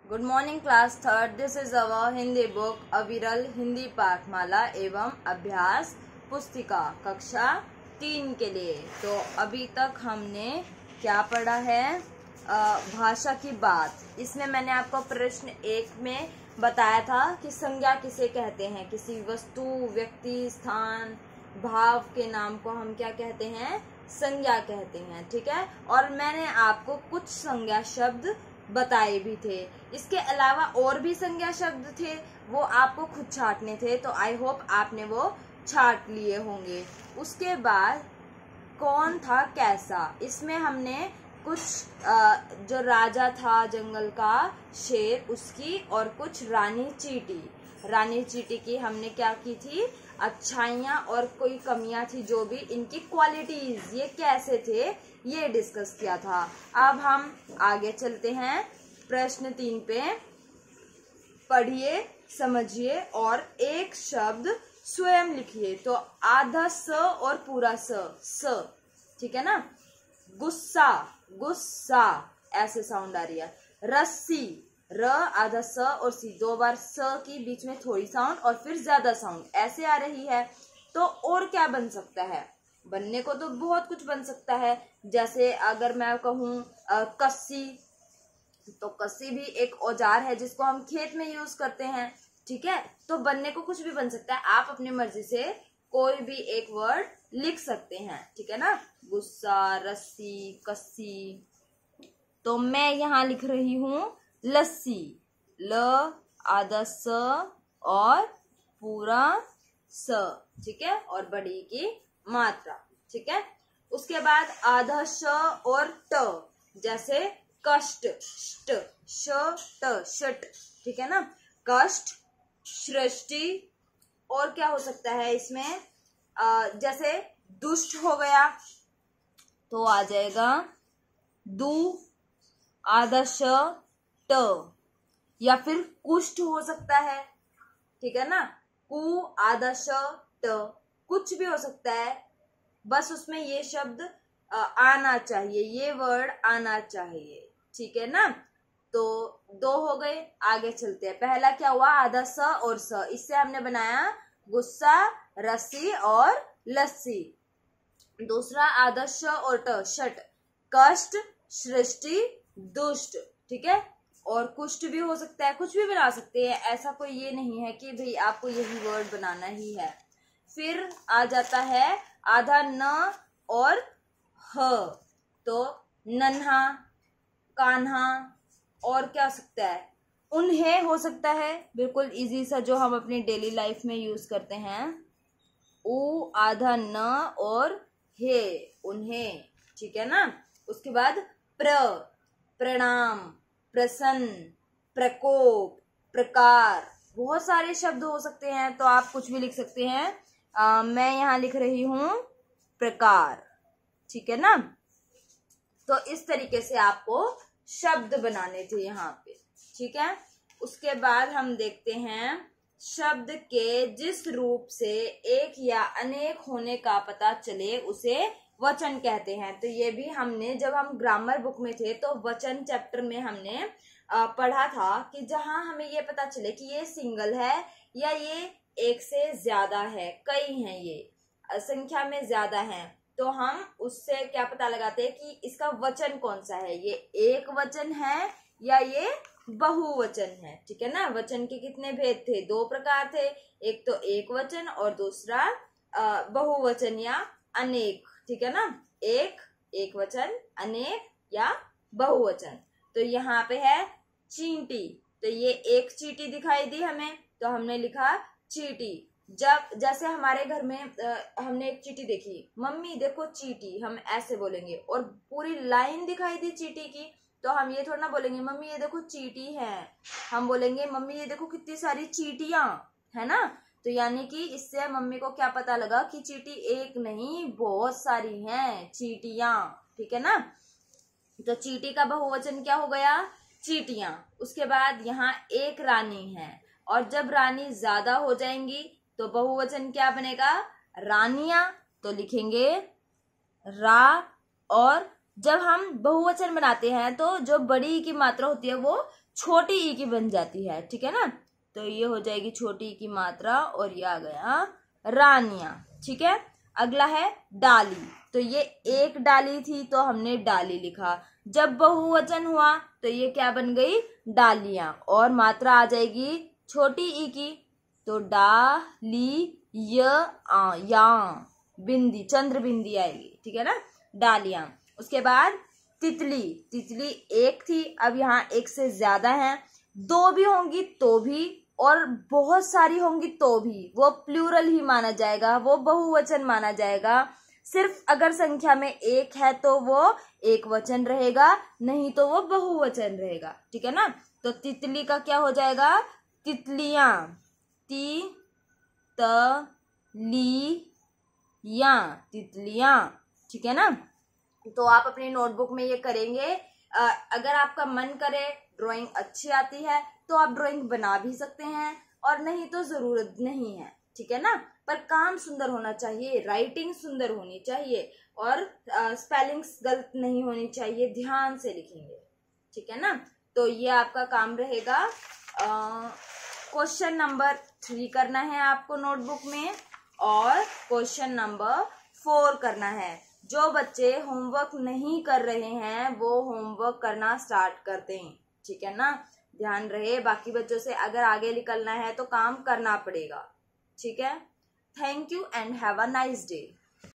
Good morning class third. This is our Hindi book Aviral Hindi पाठमाला एवं अभ्यास पुस्तिका कक्षा 3 के लिए। तो अभी तक हमने क्या पढ़ा है, भाषा की बात। इसमें मैंने आपको प्रश्न 1 में बताया था कि संज्ञा किसे कहते हैं। किसी वस्तु, व्यक्ति, स्थान, भाव के नाम को हम क्या कहते हैं, संज्ञा कहते हैं। ठीक है। और मैंने आपको कुछ संज्ञा शब्द बताए भी थे। इसके अलावा और भी संज्ञा शब्द थे, वो आपको खुद छांटने थे। तो आई होप आपने वो छांट लिए होंगे। उसके बाद कौन था कैसा, इसमें हमने कुछ जो राजा था जंगल का शेर, उसकी, और कुछ रानी चींटी की हमने क्या की थी, अच्छाइयाँ और कोई कमियां थी जो भी, इनकी क्वालिटीज, ये कैसे थे, ये डिस्कस किया था। अब हम आगे चलते हैं प्रश्न 3 पे। पढ़िए, समझिए और एक शब्द स्वयं लिखिए। तो आधा स और पूरा स, ठीक है ना। गुस्सा, गुस्सा ऐसे साउंड आ रही है। रस्सी, र आधा स और सी, 2 बार स की बीच में थोड़ी साउंड और फिर ज्यादा साउंड ऐसे आ रही है। तो और क्या बन सकता है, बनने को तो बहुत कुछ बन सकता है। जैसे अगर मैं कहूँ कस्सी, तो कस्सी भी एक औजार है जिसको हम खेत में यूज करते हैं। ठीक है। तो बनने को कुछ भी बन सकता है, आप अपनी मर्जी से कोई भी एक वर्ड लिख सकते हैं। ठीक है ना। गुस्सा, रस्सी, कस्सी। तो मैं यहाँ लिख रही हूँ लस्सी, ल आधा स और पूरा स, ठीक है, और बड़ी की मात्रा। ठीक है। उसके बाद आधा श और ट, जैसे कष्ट, ष्ट, श ट, शट। ठीक है ना। कष्ट, सृष्टि। और क्या हो सकता है इसमें, जैसे दुष्ट हो गया तो आ जाएगा दू आधा श ट, या फिर कुष्ठ हो सकता है। ठीक है ना। कु आधा श ट, कुछ भी हो सकता है, बस उसमें ये शब्द आना चाहिए, ये वर्ड आना चाहिए। ठीक है ना। तो 2 हो गए। आगे चलते हैं। पहला क्या हुआ, आधा स और स, इससे हमने बनाया गुस्सा, रस्सी और लस्सी। दूसरा आधा श और ट, शट, कष्ट, सृष्टि, दुष्ट। ठीक है। और कुष्ठ भी हो सकता है, कुछ भी बना सकते हैं, ऐसा कोई ये नहीं है कि भाई आपको यही वर्ड बनाना ही है। फिर आ जाता है आधा न और ह, तो नन्हा, कान्हा, और क्या हो सकता है, उन्हें हो सकता है, बिल्कुल इजी सा जो हम अपनी डेली लाइफ में यूज करते हैं। उ आधा न और हे, उन्हें। ठीक है ना। उसके बाद प्रणाम, प्रसन्न, प्रकोप, प्रकार, बहुत सारे शब्द हो सकते हैं, तो आप कुछ भी लिख सकते हैं। मैं यहाँ लिख रही हूँ प्रकार। ठीक है ना। तो इस तरीके से आपको शब्द बनाने थे यहाँ पे। ठीक है। उसके बाद हम देखते हैं शब्द के जिस रूप से एक या अनेक होने का पता चले उसे वचन कहते हैं। तो ये भी हमने, जब हम ग्रामर बुक में थे तो वचन चैप्टर में हमने पढ़ा था कि जहां हमें ये पता चले कि ये सिंगल है या ये एक से ज्यादा है, कई हैं, ये संख्या में ज्यादा हैं, तो हम उससे क्या पता लगाते हैं कि इसका वचन कौन सा है, ये एक वचन है या ये बहुवचन है। ठीक है ना। वचन के कितने भेद थे, 2 प्रकार थे, एक तो एक वचन और दूसरा बहुवचन या अनेक। ठीक है ना। एक वचन, अनेक या बहुवचन। तो यहाँ पे है चींटी, तो ये एक चींटी दिखाई दी हमें, तो हमने लिखा चींटी। जब जैसे हमारे घर में हमने एक चींटी देखी, मम्मी देखो चींटी, हम ऐसे बोलेंगे, और पूरी लाइन दिखाई दी चींटी की, तो हम ये थोड़ा ना बोलेंगे मम्मी ये देखो चींटी है, हम बोलेंगे मम्मी ये देखो कितनी सारी चींटियां है ना। तो यानी कि इससे मम्मी को क्या पता लगा कि चींटी एक नहीं, बहुत सारी हैं चींटियां। ठीक है ना। तो चींटी का बहुवचन क्या हो गया, चींटियां। उसके बाद यहाँ एक रानी है, और जब रानी ज्यादा हो जाएंगी तो बहुवचन क्या बनेगा, रानियां। तो लिखेंगे रा, और जब हम बहुवचन बनाते हैं तो जो बड़ी की मात्रा होती है वो छोटी ई की बन जाती है, ठीक है ना। तो ये हो जाएगी छोटी ई की मात्रा और ये आ गया रानियां, ठीक है। अगला है डाली, तो ये एक डाली थी तो हमने डाली लिखा। जब बहुवचन हुआ तो ये क्या बन गई, डालियां, और मात्रा आ जाएगी छोटी ई की, तो डाली या बिंदी, चंद्र बिंदी आएगी, ठीक है ना, डालियां। उसके बाद तितली, तितली एक थी, अब यहाँ एक से ज्यादा है, दो भी होंगी तो भी और बहुत सारी होंगी तो भी वो प्लूरल ही माना जाएगा, वो बहुवचन माना जाएगा। सिर्फ अगर संख्या में एक है तो वो एक वचन रहेगा, नहीं तो वो बहुवचन रहेगा, ठीक है ना। तो तितली का क्या हो जाएगा, तितलियां, तितलियां, ठीक है ना। तो आप अपनी नोटबुक में ये करेंगे। अगर आपका मन करे, ड्राइंग अच्छी आती है तो आप ड्राइंग बना भी सकते हैं, और नहीं तो जरूरत नहीं है, ठीक है ना। पर काम सुंदर होना चाहिए, राइटिंग सुंदर होनी चाहिए, और स्पेलिंग्स गलत नहीं होनी चाहिए, ध्यान से लिखेंगे, ठीक है ना। तो ये आपका काम रहेगा। क्वेश्चन नंबर 3 करना है आपको नोटबुक में, और क्वेश्चन नंबर 4 करना है। जो बच्चे होमवर्क नहीं कर रहे हैं वो होमवर्क करना स्टार्ट कर दें, ठीक है ना। ध्यान रहे, बाकी बच्चों से अगर आगे निकलना है तो काम करना पड़ेगा, ठीक है। Thank you and have a nice day.